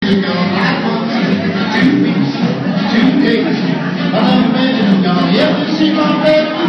your life on 2 weeks, 2 days. I'm a man, y'all ever see my baby?